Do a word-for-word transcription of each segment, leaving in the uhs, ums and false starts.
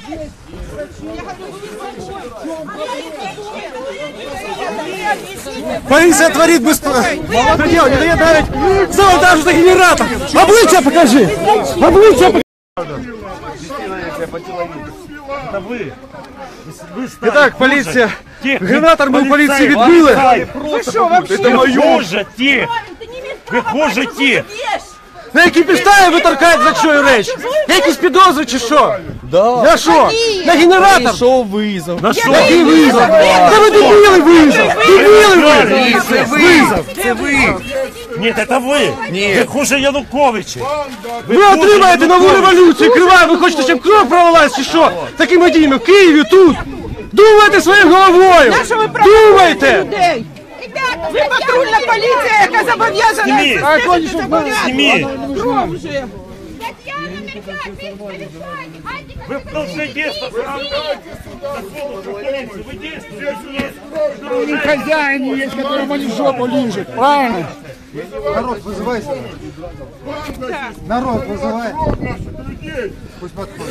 Полиция творит беспредел, не дает давить завантажить на генератор. Обличье покажи! Обличье покажи! Это вы. Итак, полиция. Генератор был полиции відбили. Это мое. Ті. Ви хуже ті. На якій підставі ви торкаєте за чою реч? Якісь підозри чи що? Да. На що? На генератор? Що визов? На що? Який визов? Це ви дебіли визов! Дебіли визов! Це ви! Це ви! Ні, це ви! Ви хуже Януковича! Ви отримаєте нову революцію, криваю, ви хочете, щоб кров пролилась чи що? Такими діями в Києві, тут! Думайте своєю головою! Думайте! Ви патрульна поліція, яка зобов'язана Сніміть! кров вже. Вы должны действовать в рамках законов про полицию. Вы действуете. Не хозяин есть, которому они в жопу лижет, правильно? Народ вызывай. Народ вызывай. Пусть подходит.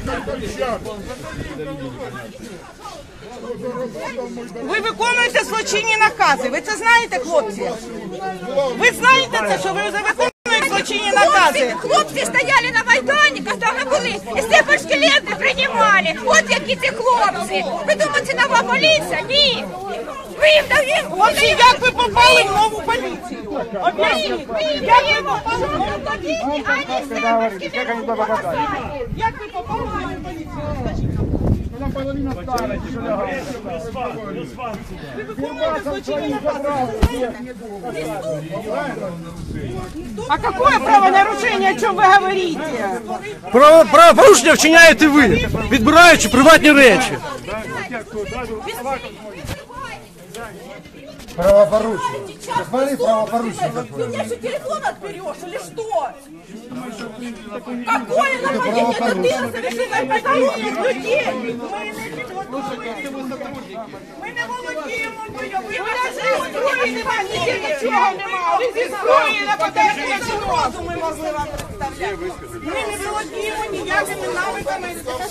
Ви виконуєте злочинні накази. Ви це знаєте, хлопці? Ви знаєте це, що ви виконуєте злочинні накази? Хлопці стояли на Майдані, коли ми були, і степольські ленти приймали. От які ці хлопці. Ви думаєте, це нова поліція? Ні. Ви їм даєте. Хлопці, як ви попали в нову поліцію? Об'ясніть. Як ви попали в нову поліцію, а не степольські ленти? Як ви попали в нову поліцію? Ви виконуєте злочинні накази. А какое правонарушение, о чем вы говорите? Право, правопорушення вчиняєте ви, відбираючи приватні речі. Правопорушення. Посмотри, правопорушення. Ты мне что, телефон отберешь или что? Какое нападение на тыл совершенно посторонних людей? Ми не володіємо бойовими. Ви навіть зі зброї немає, нічого немає. Ви зі зброї нападаєте на цю ми могли вам представляти. Ми не володіємо ніякими навиками.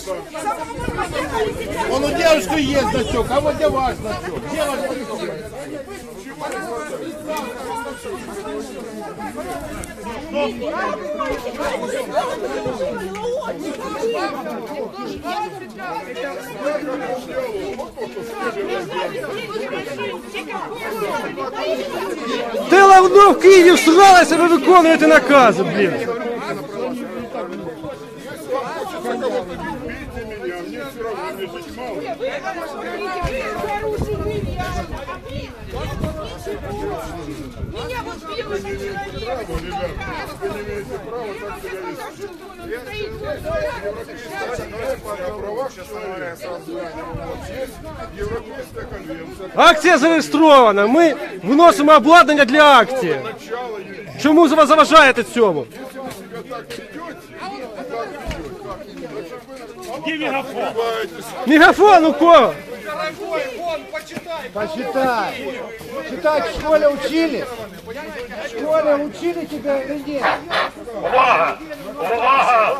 Он у девушки есть значок, а вот где ваш значок? Где ваш значок? Ти лавно в Києві всралася, ви виконуєте накази, блін. Меня вот бьют человек. Акція зареєстрована. Ми вносимо обладнання для акції. Чому ви заважаєте цьому? Где мегафон? Мегафон у кого? Почитай. Читать в школе учили? В школе учили тебя или нет? Увага! Увага!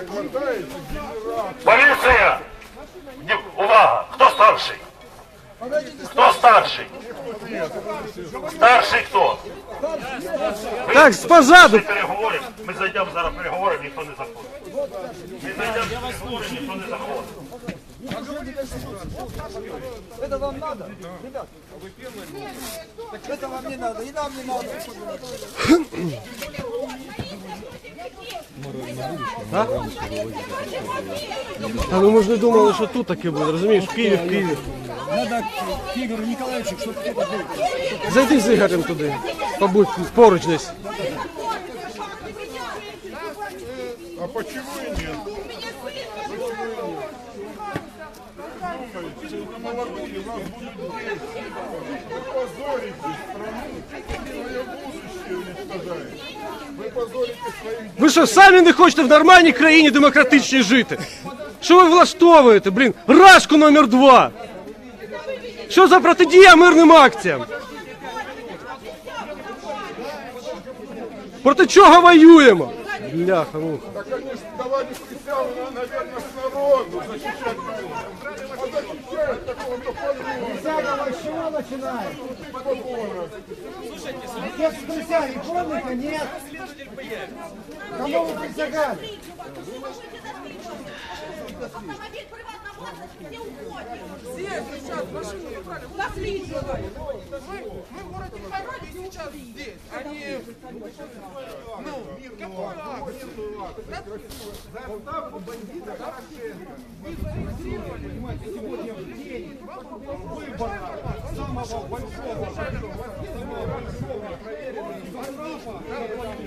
Полиция! Увага! Кто старший? Кто старший? Старший кто? Так, позаду. Ми переговоримо. Ми зайдемо зараз переговоримо, ніхто не заходить. Ми зайдемо переговоримо, ніхто не заходить. Это вам надо? Ребят, это вам не надо, и нам не надо. А? А ну ми ж не думали, що тут таке буде, розумієш? В Києві, в Києві. Надо к Игорю Николаевичу, чтобы кто-то был. Зайди з Ігорем туди. Побудь поруч десь. А почему и нет? Молодые, вас будут дети. Вы позорите страну, свое будущее уничтожаете. Вы позорите своих детей. Ви що, самі не хочете в нормальній країні демократичній жити? Що ви влаштовуєте, блін? Рашку номер два. Що за протидія мирним акціям? Проти чого воюємо? Бляха, ну. Так они ж давали присягу, наверное, с народом. природу, защищать природу. А защищает такого-то полюбовно. Заново с чего начинаем? Отец присяги, помните? Нет. Кому вы присягали? Автомобиль приватной власности, все уходят. Все сейчас машину украли. У нас лично. Мы в городе Хайраде сейчас здесь. Они... Ну, какой акт? Заставку бандита Порошенко. Вы зарегистрировали, понимаете, сегодня в день выбора самого большого, самого большого проверенного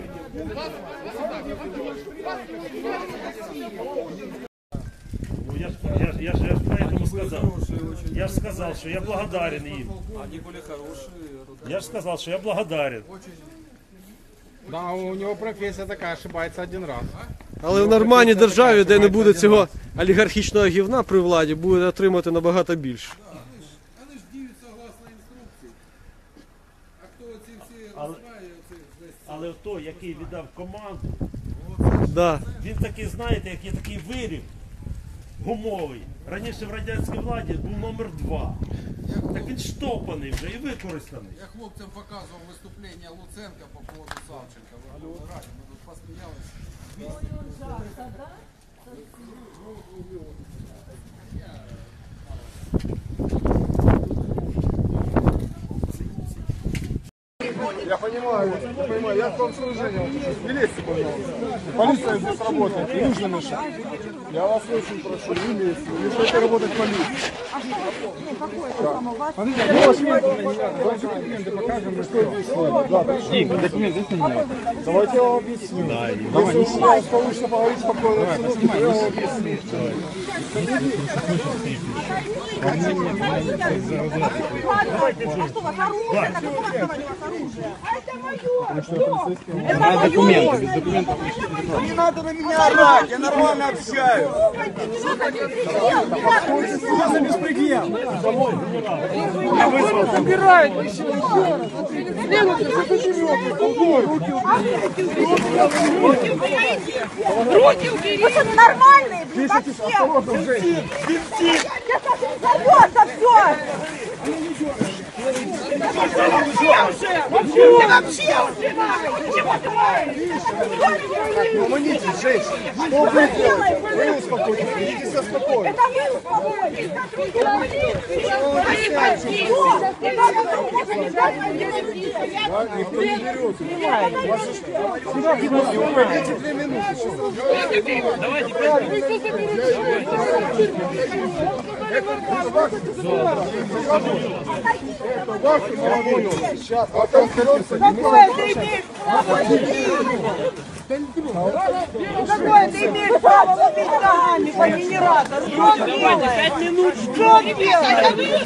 Ну, я, ж- я, ж- я, ж- я ж поэтому сказал. Я же сказал, что я благодарен им. Они были хорошие. Я же сказал, что я благодарен. Да, у него профессия такая, ошибается один раз. Але в нормальній державі, де не буде цього олігархічного гівна при владі, буде отримати набагато більше. Вони ж діють согласно інструкції. А хто ці всі Але, розмає, оце але той, який віддав команду, Да. він такий, знаєте, як є такий виріб гумовий. Раніше в радянській владі був номер два. Так він штопаний вже і використаний. Я хлопцям показував виступлення Луценка по поводу Савченка. В Верховній Раді. Ми тут посміялися. Я понимаю, я понимаю, я к вам служение. Не лезьте, пожалуйста. Полиция здесь работает, не нужно мешать. Я вас очень прошу, не лезьте, не мешайте работать полиции. Давайте документы покажем, мы что объяснили. Да, Дик, документы здесь не давайте я вам объясню. Да, если у вас получится поговорить спокойно, то я вам объясню. Не надо на меня орать, я нормально общаюсь. Что за беспредел? Убирает еще, еще раз. Руки убери! Вы нормальные, блин, вообще! Я сейчас взорвется все! Ты вообще убиваешь! Чего ты воешь? Помогите, женщина. Что вы делаете? Вы успокойтесь, ведите себя спокойно. Это вы успокойтесь! Они бандиты! Не надо руки побежать, бандиты! Да, никто не берет. Вас же- Уходите две минуты. Сейчас, а там колеса не Какое ты имеешь право Какое ты имеешь право ловить ногами по генератору? Что делаешь? Пять минут. Что делаешь?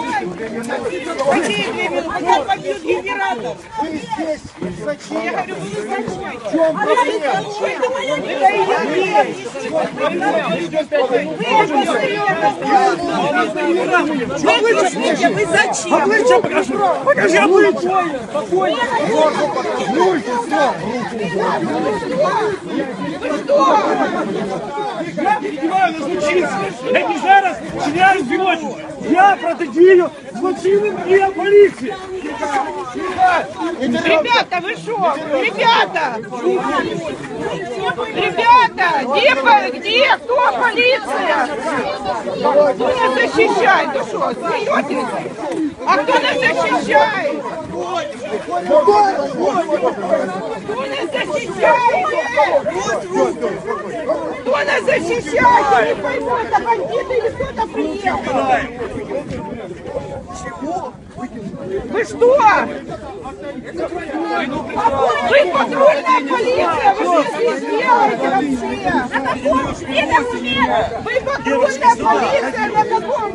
Какие две минуты? Как побьют генератор? Я говорю, вы зачем? В чем проблема? Это ее Вы объясните, вы зачем? Обличчя покажи! Покажи обличчя! Я піднімаю на злочинців, які зараз вчиняють злочин. Я протидію злочинним діям поліції. Ребята, вы что? Ребята! Ребята! Где, по- где? Кто полиция? Кто нас защищает? Ну что, смеетесь? А кто нас защищает? Кто нас защищает? Кто нас защищает? Я не пойму, это бандиты или кто-то приехал? Вы что? Вы патрульная полиция, вы что здесь делаете вообще? На каком где документ? Вы патрульная полиция, на каком?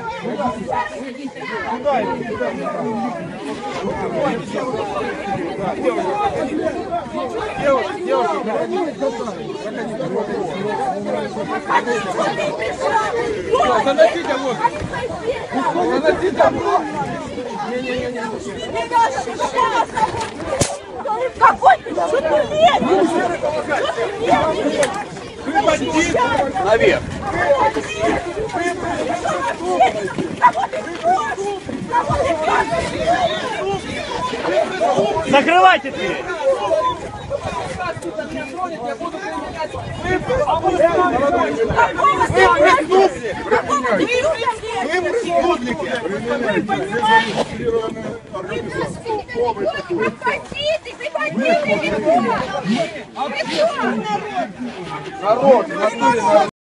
Заносите вот. Заносите вот. Какой ты? Что ты лезешь? Что ты лезешь? Вы бандиты. Наверх. Кого ты ждешь? Кого ты ждешь? Закрывайте дверь! Бандиты, вы бандиты, вы кто? Вы кто? Народ, в натуре народ.